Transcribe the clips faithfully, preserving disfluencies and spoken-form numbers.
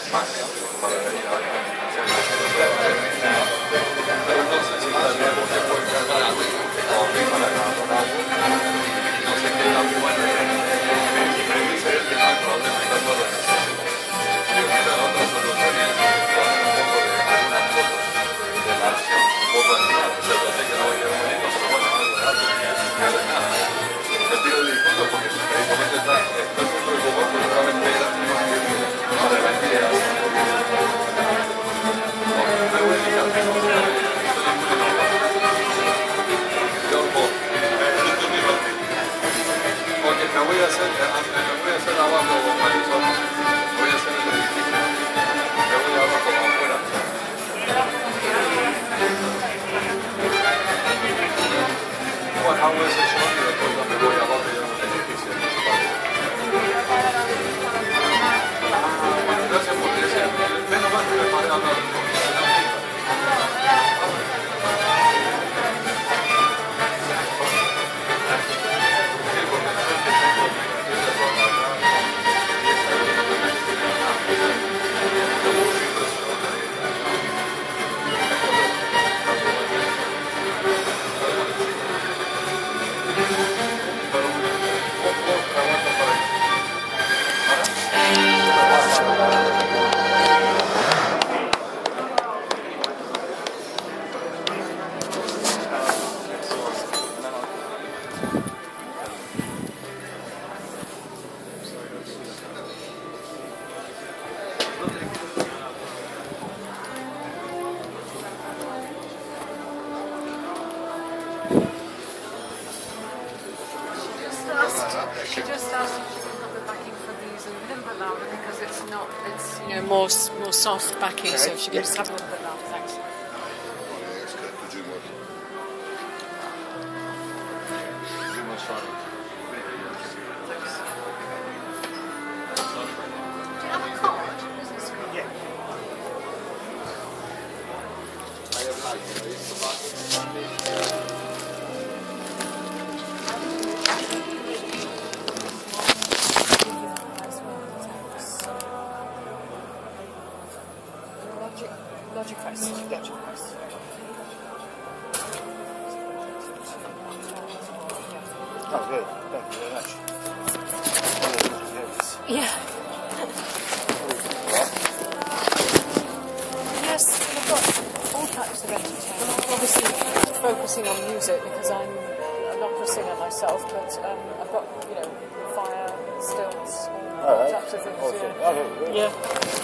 máximo para venir a hacer pero no sé si también porque puede cargar o para grabar y no sé qué tan bueno me dice él que no hay problema y no todo lo necesito. Yo creo que la otra solución es poner un poco de algunas fotos de la acción, un poco de nada, o sea, yo sé que no voy a ir bonito, pero bueno, algo de arte, no de nada. Te pido disculpas porque precisamente está, está haciendo el bobo, pero realmente era para la idea. Me voy a ir a mi casa. Porque me voy a hacer, me voy a hacer abajo con Marisol, voy a hacer el edificio, me voy abajo como afuera. Bueno, hago ese show y después ya me voy abajo y hago el edificio. Bueno, gracias por decir, menos mal que me paré a hablar. She just asked if she got the backing for these a little bit louder because it's not, it's, you know, more more soft backing, so if she could just have a little bit louder, thanks. Do you have a card? Business card? Yeah. Logic first. Logic first. Oh, good. Thank you very much. Yeah. Yes, I've got all types of entertainment. Obviously, focusing on music because I'm an opera singer myself, but um, I've got, you know, fire, stilts, all, all right. types of things. Awesome. Yeah. Okay, Yeah.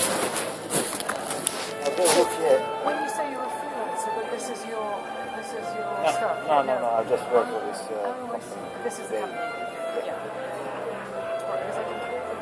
When you say you're a freelancer, but this is your this is your no, stuff. No, no, no, I just work for this uh, oh, I see. This is the company. Yeah. What is it?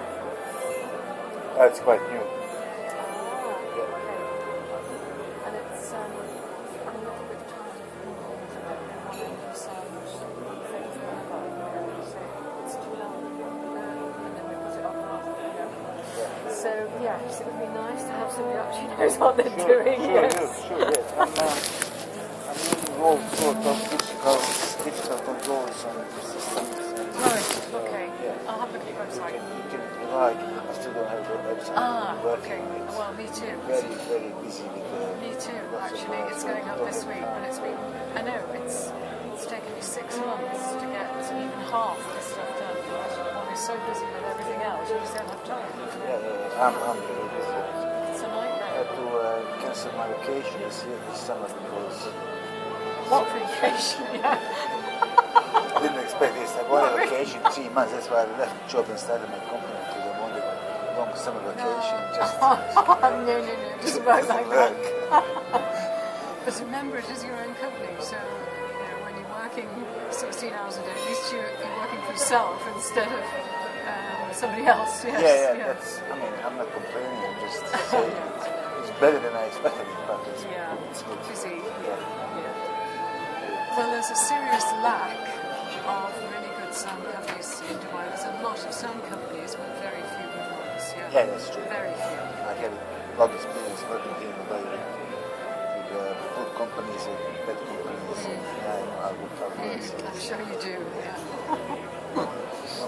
Oh, it's quite new. Ah, yeah. Okay. And it's um, I'm a little bit tired of wanting to sound things forever. So it's too loud, uh, and then we put it up and off. Yeah. So yes, it would be nice to have somebody else who knows what they're Sure, doing. sure, Yes. yes, sure, yes. I'm, uh, I'm using all sorts of digital, digital controls and systems. And, Right, uh, okay. Yeah. I'll have a look at your website. You can provide, I still don't have a website. Ah, I'm working okay. on it. Well, me too. Very, very busy with the... Me too, lots of actually. work, It's so going I up don't this have week, time. but it's been, I know, it's it's taken me six months to get even half the stuff done. When we're so busy with everything else, you just don't have time. You know? Yeah, yeah, yeah. I'm, I'm very busy. It's a I nightmare. had to uh, cancel my vacation this year, this summer, because What vacation? Yeah. I didn't expect this. I went on vacation three months. That's why I left the job and started my company because I wanted a long summer vacation. Just no, no, no, it doesn't work like that. work. But remember, it is your own company, so you know, when you're working sixteen hours a day, at least you're, you're working for yourself instead of um, somebody else. Yes, Yeah, yeah, yeah. that's, I mean, I'm not complaining, I'm just saying it's, it's better than I expected, but it's, Yeah, it's good. busy. Yeah. Yeah. Well, there's a serious lack of really good sound companies in Dubai. There's a lot of sound companies, but very few good ones. Yeah, Yeah, that's true. Very few. I had a lot of experience working here in Dubai with uh, good companies and bad companies. Mm. Yeah, I know how good how it works. I'm sure you do. Yeah. Okay.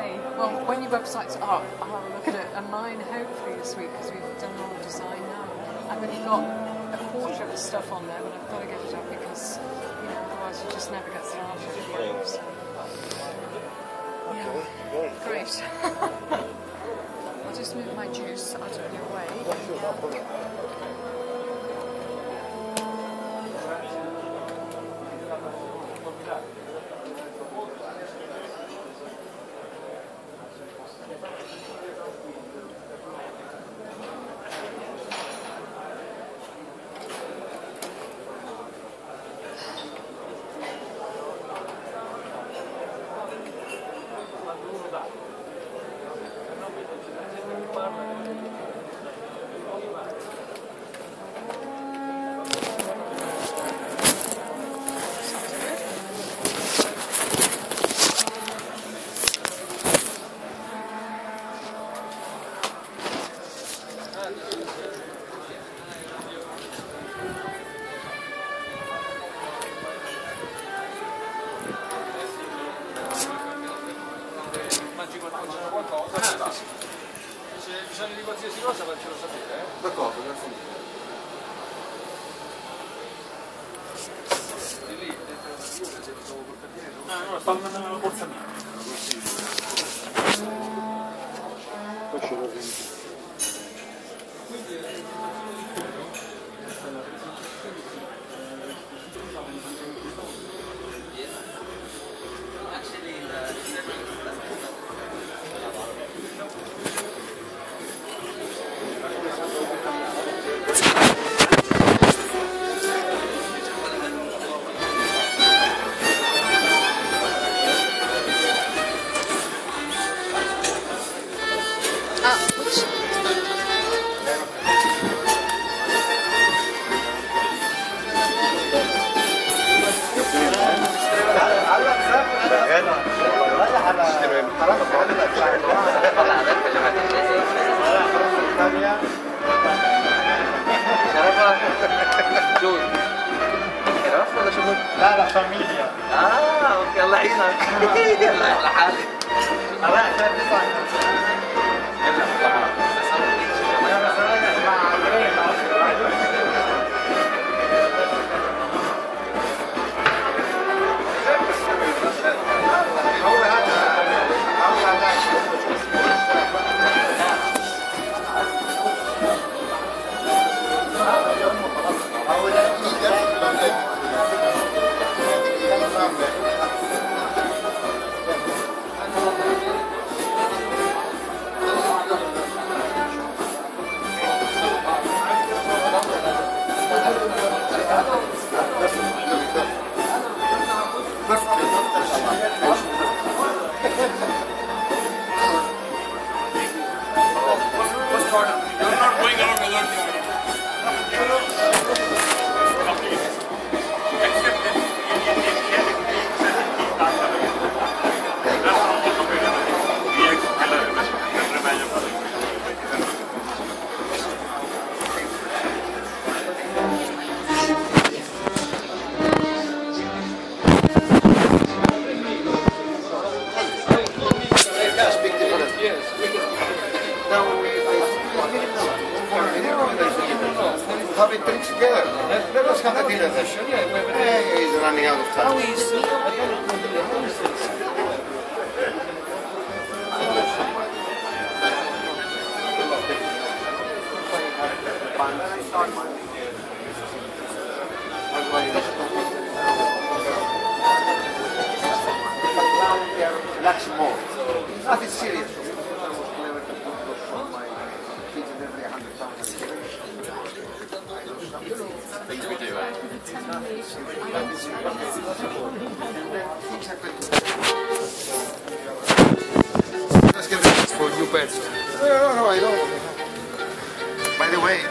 Okay, well, when your website's up, I'll have a look at it. And mine, hopefully, this week, because we've done all the design now. I've only got a quarter of the stuff on there, but I've got to get it up because, you know, otherwise you just never get started. So. Okay, great. Great. I'll just move my juice out of your way. Se c'è bisogno di qualsiasi cosa faccelo sapere. D'accordo, grazie. Di lì, dentro la chiusa, se stavo col cartine. Ah, no, stanno andando nella borsa mia. Poi ce l'ho dentro. لا لا فاميليا. اه اوكي الله يعينك. الله على حالي. الله يحفظك. Have it drink together. Let us have a dinner session. Yeah, he's running out of time. Oh, he's. Relax more. Nothing serious. Things we do, eh? Let's get this for a new person. No, no, no, I don't. By the way,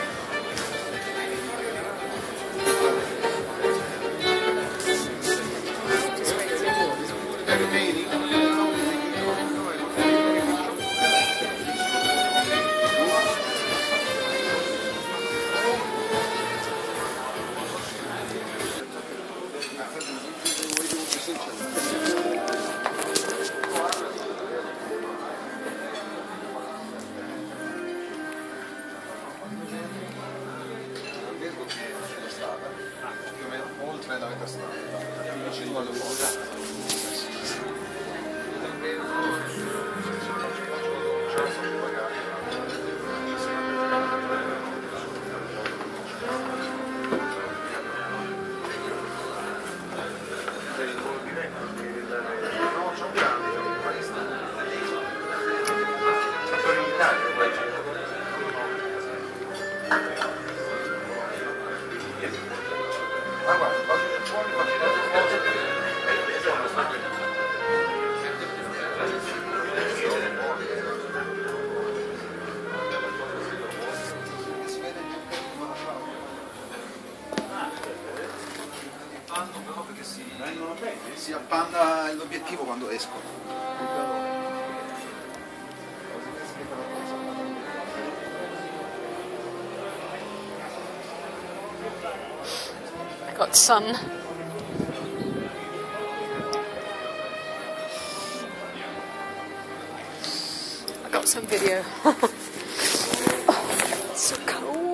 nell'obiettivo quando esco. I got sun. I got some video. Oh, it's so cold.